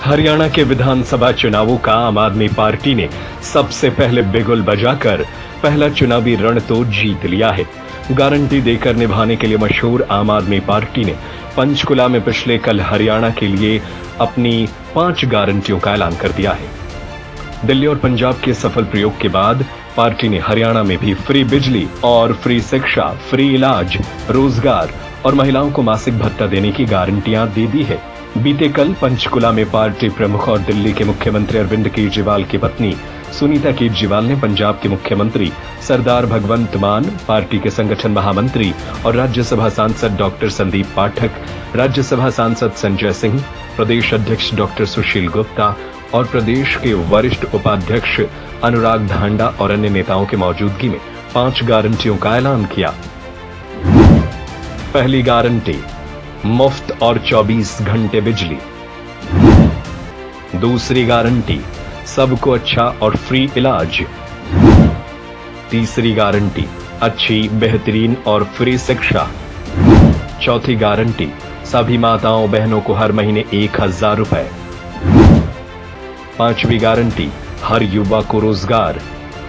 हरियाणा के विधानसभा चुनावों का आम आदमी पार्टी ने सबसे पहले बिगुल बजाकर पहला चुनावी रण तो जीत लिया है। गारंटी देकर निभाने के लिए मशहूर आम आदमी पार्टी ने पंचकुला में पिछले कल हरियाणा के लिए अपनी 5 गारंटियों का ऐलान कर दिया है। दिल्ली और पंजाब के सफल प्रयोग के बाद पार्टी ने हरियाणा में भी फ्री बिजली और फ्री शिक्षा, फ्री इलाज, रोजगार और महिलाओं को मासिक भत्ता देने की गारंटियां दे दी है। बीते कल पंचकुला में पार्टी प्रमुख और दिल्ली के मुख्यमंत्री अरविंद केजरीवाल की पत्नी सुनीता केजरीवाल ने पंजाब के मुख्यमंत्री सरदार भगवंत मान, पार्टी के संगठन महामंत्री और राज्यसभा सांसद डॉक्टर संदीप पाठक, राज्यसभा सांसद संजय सिंह, प्रदेश अध्यक्ष डॉक्टर सुशील गुप्ता और प्रदेश के वरिष्ठ उपाध्यक्ष अनुराग धांडा और अन्य नेताओं की मौजूदगी में 5 गारंटियों का ऐलान किया। पहली गारंटी, मुफ्त और 24 घंटे बिजली। दूसरी गारंटी, सबको अच्छा और फ्री इलाज। तीसरी गारंटी, अच्छी, बेहतरीन और फ्री शिक्षा। चौथी गारंटी, सभी माताओं बहनों को हर महीने 1000 रुपए। पांचवी गारंटी, हर युवा को रोजगार।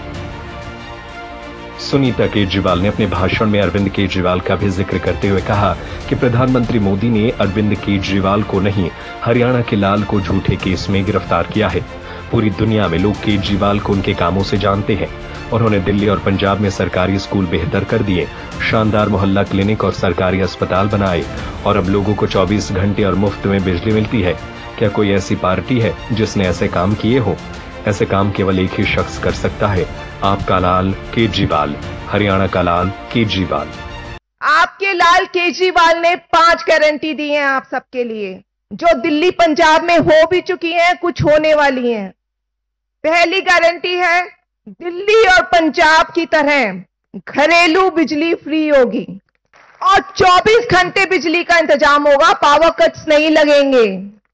सुनीता केजरीवाल ने अपने भाषण में अरविंद केजरीवाल का भी जिक्र करते हुए कहा कि प्रधानमंत्री मोदी ने अरविंद केजरीवाल को नहीं, हरियाणा के लाल को झूठे केस में गिरफ्तार किया है। पूरी दुनिया में लोग केजरीवाल को उनके कामों से जानते हैं। उन्होंने दिल्ली और पंजाब में सरकारी स्कूल बेहतर कर दिए, शानदार मोहल्ला क्लिनिक और सरकारी अस्पताल बनाए और अब लोगों को 24 घंटे और मुफ्त में बिजली मिलती है। क्या कोई ऐसी पार्टी है जिसने ऐसे काम किए हो? ऐसे काम केवल एक ही शख्स कर सकता है, आपका लाल केजरीवाल, हरियाणा का लाल केजरीवाल। आपके लाल केजरीवाल ने 5 गारंटी दी हैं आप सबके लिए, जो दिल्ली पंजाब में हो भी चुकी हैं, कुछ होने वाली हैं। पहली गारंटी है, दिल्ली और पंजाब की तरह घरेलू बिजली फ्री होगी और 24 घंटे बिजली का इंतजाम होगा, पावर कट्स नहीं लगेंगे।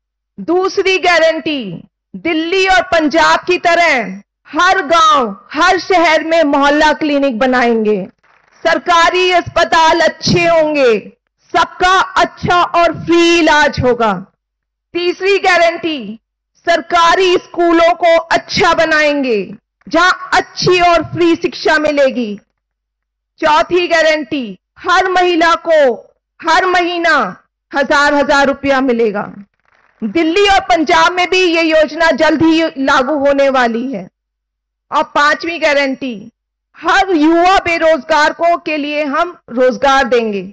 दूसरी गारंटी, दिल्ली और पंजाब की तरह हर गांव, हर शहर में मोहल्ला क्लिनिक बनाएंगे, सरकारी अस्पताल अच्छे होंगे, सबका अच्छा और फ्री इलाज होगा। तीसरी गारंटी, सरकारी स्कूलों को अच्छा बनाएंगे, जहां अच्छी और फ्री शिक्षा मिलेगी। चौथी गारंटी, हर महिला को हर महीना 1000 रुपया मिलेगा। दिल्ली और पंजाब में भी ये योजना जल्द ही लागू होने वाली है। और 5वीं गारंटी, हर युवा बेरोजगार को के लिए हम रोजगार देंगे।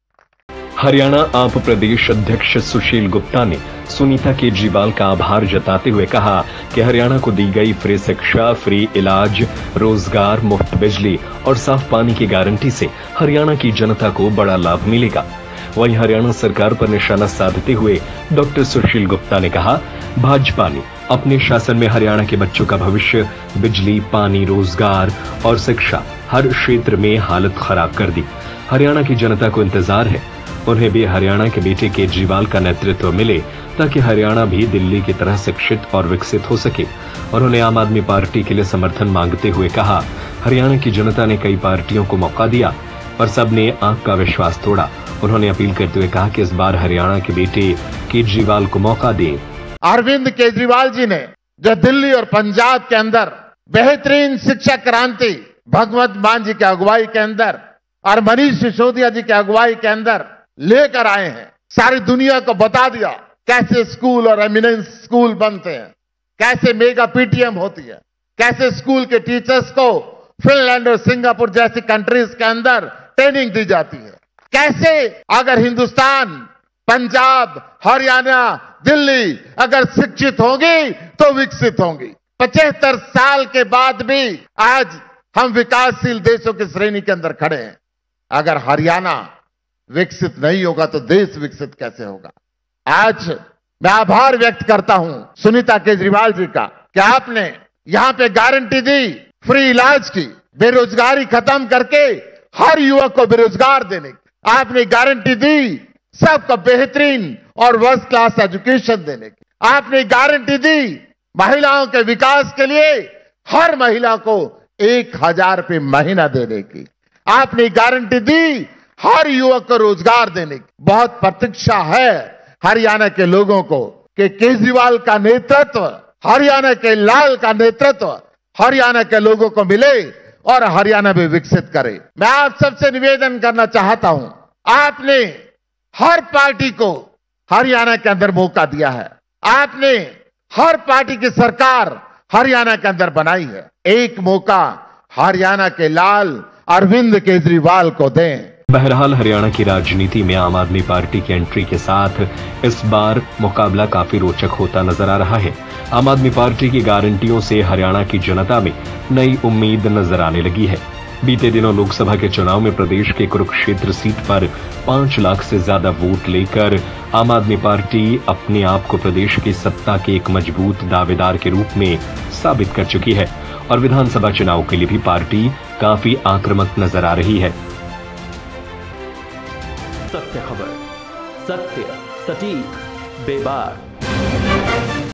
हरियाणा आप प्रदेश अध्यक्ष सुशील गुप्ता ने सुनीता केजरीवाल का आभार जताते हुए कहा कि हरियाणा को दी गई फ्री शिक्षा, फ्री इलाज, रोजगार, मुफ्त बिजली और साफ पानी की गारंटी से हरियाणा की जनता को बड़ा लाभ मिलेगा। वहीं हरियाणा सरकार पर निशाना साधते हुए डॉक्टर सुशील गुप्ता ने कहा, भाजपा ने अपने शासन में हरियाणा के बच्चों का भविष्य, बिजली, पानी, रोजगार और शिक्षा हर क्षेत्र में हालत खराब कर दी। हरियाणा की जनता को इंतजार है, उन्हें भी हरियाणा के बेटे केजरीवाल का नेतृत्व मिले ताकि हरियाणा भी दिल्ली की तरह शिक्षित और विकसित हो सके। उन्होंने आम आदमी पार्टी के लिए समर्थन मांगते हुए कहा, हरियाणा की जनता ने कई पार्टियों को मौका दिया पर सबने आपका विश्वास तोड़ा। उन्होंने अपील करते हुए कहा कि इस बार हरियाणा के बेटे केजरीवाल को मौका दें। अरविंद केजरीवाल जी ने जो दिल्ली और पंजाब के अंदर बेहतरीन शिक्षा क्रांति भगवंत मान जी की अगुवाई के अंदर और मनीष सिसोदिया जी की अगुवाई के अंदर लेकर आए हैं, सारी दुनिया को बता दिया कैसे स्कूल और एमिनेंस स्कूल बनते हैं, कैसे मेगा पीटीएम होती है, कैसे स्कूल के टीचर्स को फिनलैंड और सिंगापुर जैसी कंट्रीज के अंदर ट्रेनिंग दी जाती है, कैसे अगर हिंदुस्तान, पंजाब, हरियाणा, दिल्ली अगर शिक्षित होंगी तो विकसित होंगी। 75 साल के बाद भी आज हम विकासशील देशों की श्रेणी के अंदर खड़े हैं। अगर हरियाणा विकसित नहीं होगा तो देश विकसित कैसे होगा? आज मैं आभार व्यक्त करता हूं सुनीता केजरीवाल जी का कि आपने यहां पे गारंटी दी फ्री इलाज की, बेरोजगारी खत्म करके हर युवक को बेरोजगार देने की। आपने गारंटी दी सबको बेहतरीन और फर्स्ट क्लास एजुकेशन देने की। आपने गारंटी दी महिलाओं के विकास के लिए हर महिला को 1000 रुपये महीना देने की। आपने गारंटी दी हर युवक को रोजगार देने की। बहुत प्रतीक्षा है हरियाणा के लोगों को कि केजरीवाल का नेतृत्व, हरियाणा के लाल का नेतृत्व हरियाणा के लोगों को मिले और हरियाणा भी विकसित करे। मैं आप सबसे निवेदन करना चाहता हूं, आपने हर पार्टी को हरियाणा के अंदर मौका दिया है, आपने हर पार्टी की सरकार हरियाणा के अंदर बनाई है। एक मौका हरियाणा के लाल अरविंद केजरीवाल को दें। बहरहाल हरियाणा की राजनीति में आम आदमी पार्टी की एंट्री के साथ इस बार मुकाबला काफी रोचक होता नजर आ रहा है। आम आदमी पार्टी की गारंटियों से हरियाणा की जनता में नई उम्मीद नजर आने लगी है। बीते दिनों लोकसभा के चुनाव में प्रदेश के कुरुक्षेत्र सीट पर 5 लाख से ज्यादा वोट लेकर आम आदमी पार्टी अपने आप को प्रदेश की सत्ता के एक मजबूत दावेदार के रूप में साबित कर चुकी है और विधानसभा चुनाव के लिए भी पार्टी काफी आक्रामक नजर आ रही है। सत्य खबर, सत्य, सटीक, बेबाक।